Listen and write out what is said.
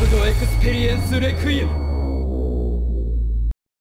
ルドエクスペリエンスレクイエム